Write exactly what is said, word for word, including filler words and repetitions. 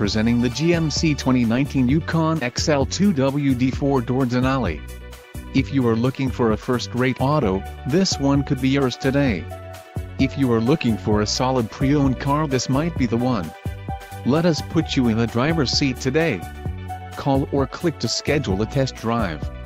Presenting the G M C twenty nineteen Yukon X L two W D four door Denali. If you are looking for a first-rate auto, this one could be yours today. If you are looking for a solid pre-owned car, this might be the one. Let us put you in the driver's seat today. Call or click to schedule a test drive.